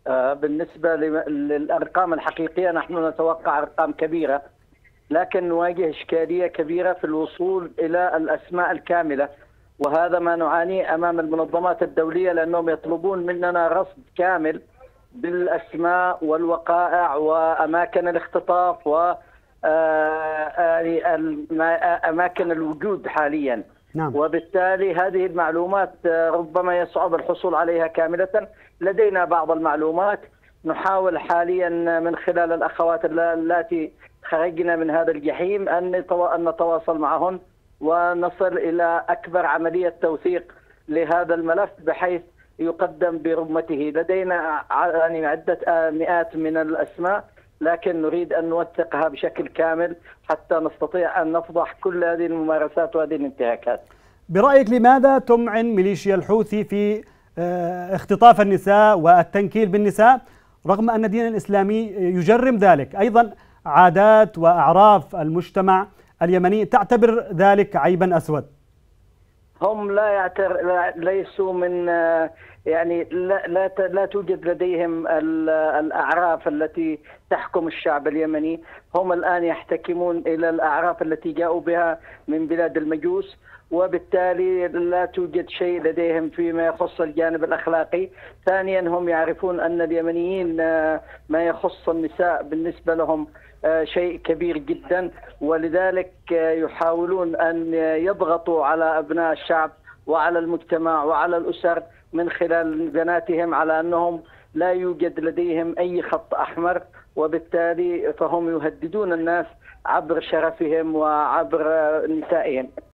بالنسبة للأرقام الحقيقية نحن نتوقع أرقام كبيرة، لكن نواجه إشكالية كبيرة في الوصول إلى الأسماء الكاملة، وهذا ما نعانيه أمام المنظمات الدولية، لأنهم يطلبون مننا رصد كامل بالأسماء والوقائع وأماكن الاختطاف و أماكن الوجود حاليا. نعم. وبالتالي هذه المعلومات ربما يصعب الحصول عليها كاملة. لدينا بعض المعلومات، نحاول حاليا من خلال الأخوات اللاتي خرجنا من هذا الجحيم أن نتواصل معهن ونصل إلى أكبر عملية توثيق لهذا الملف بحيث يقدم برمته. لدينا يعني عدة مئات من الأسماء، لكن نريد أن نوثقها بشكل كامل حتى نستطيع أن نفضح كل هذه الممارسات وهذه الانتهاكات. برأيك لماذا تمعن ميليشيا الحوثي في اختطاف النساء والتنكيل بالنساء رغم أن الدين الإسلامي يجرم ذلك؟ أيضا عادات وأعراف المجتمع اليمني تعتبر ذلك عيبا أسود. هم ليسوا من يعني لا توجد لديهم الأعراف التي تحكم الشعب اليمني. هم الآن يحتكمون إلى الأعراف التي جاءوا بها من بلاد المجوس، وبالتالي لا توجد شيء لديهم فيما يخص الجانب الأخلاقي. ثانيا هم يعرفون أن اليمنيين ما يخص النساء بالنسبة لهم شيء كبير جدا، ولذلك يحاولون أن يضغطوا على أبناء الشعب وعلى المجتمع وعلى الأسر من خلال بناتهم على أنهم لا يوجد لديهم أي خط أحمر، وبالتالي فهم يهددون الناس عبر شرفهم وعبر نسائهم.